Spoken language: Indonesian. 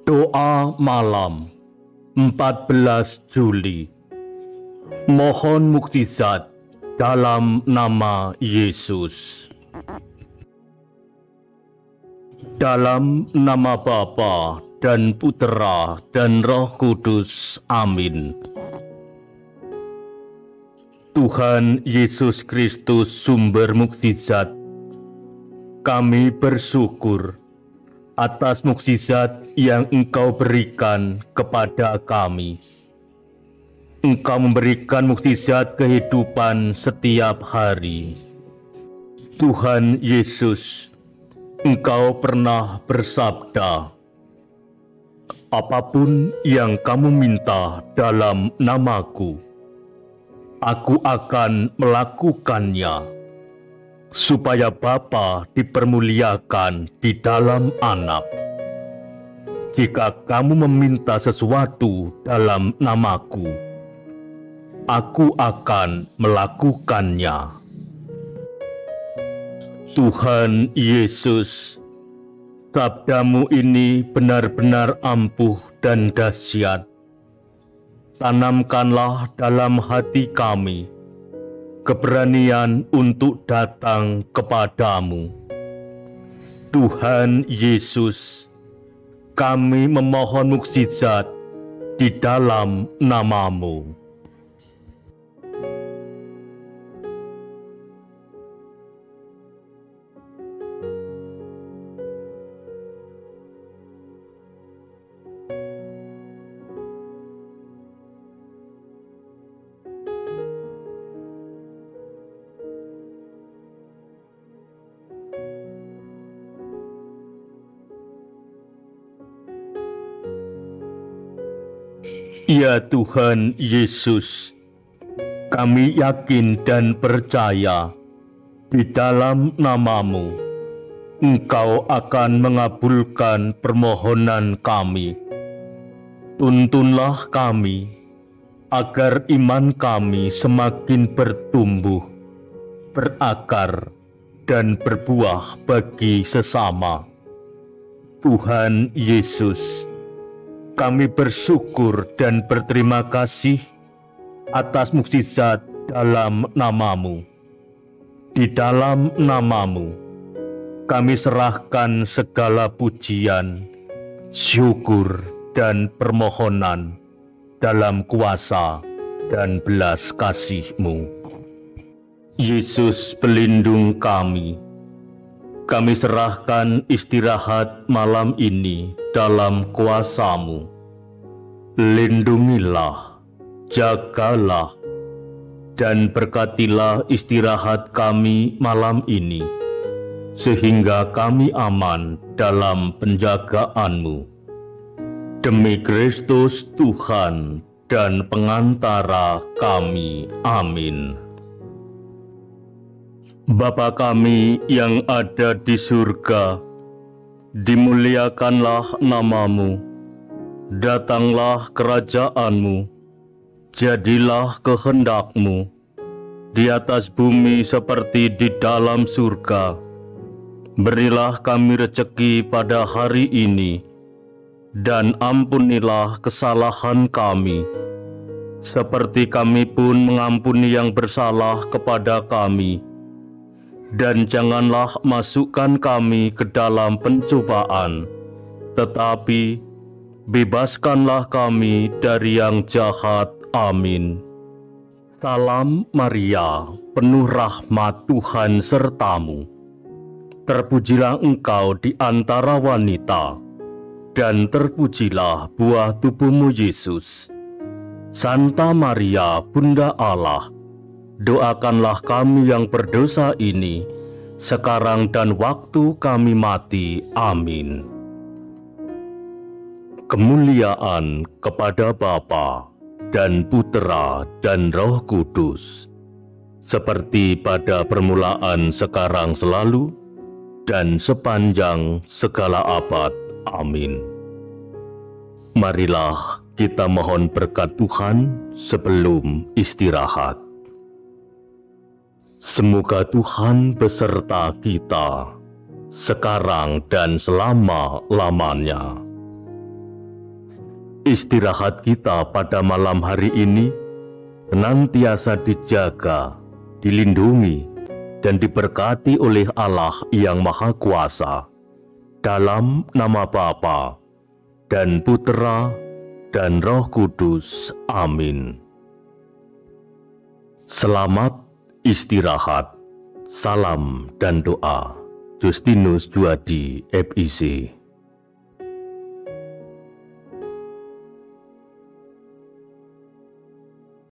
Doa malam 14 Juli. Mohon mukjizat dalam nama Yesus. Dalam nama Bapa dan Putera dan Roh Kudus. Amin. Tuhan Yesus Kristus, sumber mukjizat, kami bersyukur atas mukjizat yang Engkau berikan kepada kami. Engkau memberikan mukjizat kehidupan setiap hari. Tuhan Yesus, Engkau pernah bersabda, apapun yang kamu minta dalam namaku, aku akan melakukannya, supaya Bapa dipermuliakan di dalam Anak. Jika kamu meminta sesuatu dalam namaku, aku akan melakukannya. Tuhan Yesus, sabdamu ini benar-benar ampuh dan dahsyat. Tanamkanlah dalam hati kami keberanian untuk datang kepadamu. Tuhan Yesus, kami memohon mukjizat di dalam namamu. Ya Tuhan Yesus, kami yakin dan percaya di dalam namamu Engkau akan mengabulkan permohonan kami. Tuntunlah kami agar iman kami semakin bertumbuh, berakar, dan berbuah bagi sesama. Tuhan Yesus, kami bersyukur dan berterima kasih atas mukjizat dalam namamu. Di dalam namamu, kami serahkan segala pujian, syukur, dan permohonan dalam kuasa dan belas kasih-Mu. Yesus, pelindung kami, kami serahkan istirahat malam ini dalam kuasa-Mu. Lindungilah, jagalah, dan berkatilah istirahat kami malam ini, sehingga kami aman dalam penjagaan-Mu. Demi Kristus Tuhan dan pengantara kami. Amin. Bapa kami yang ada di surga, dimuliakanlah namamu, datanglah kerajaan-Mu, jadilah kehendak-Mu, di atas bumi seperti di dalam surga. Berilah kami rejeki pada hari ini, dan ampunilah kesalahan kami, seperti kami pun mengampuni yang bersalah kepada kami. Dan janganlah masukkan kami ke dalam pencobaan, tetapi bebaskanlah kami dari yang jahat. Amin. Salam Maria, penuh rahmat, Tuhan sertamu. Terpujilah engkau di antara wanita, dan terpujilah buah tubuhmu Yesus. Santa Maria, Bunda Allah, doakanlah kami yang berdosa ini, sekarang dan waktu kami mati. Amin. Kemuliaan kepada Bapa dan Putera dan Roh Kudus, seperti pada permulaan, sekarang, selalu, dan sepanjang segala abad. Amin. Marilah kita mohon berkat Tuhan sebelum istirahat. Semoga Tuhan beserta kita sekarang dan selama-lamanya. istirahat kita pada malam hari ini senantiasa dijaga, dilindungi, dan diberkati oleh Allah yang Maha Kuasa. Dalam nama Bapa dan Putera dan Roh Kudus. Amin. Selamat istirahat. Salam dan doa. Justinus Juhadi, FIC.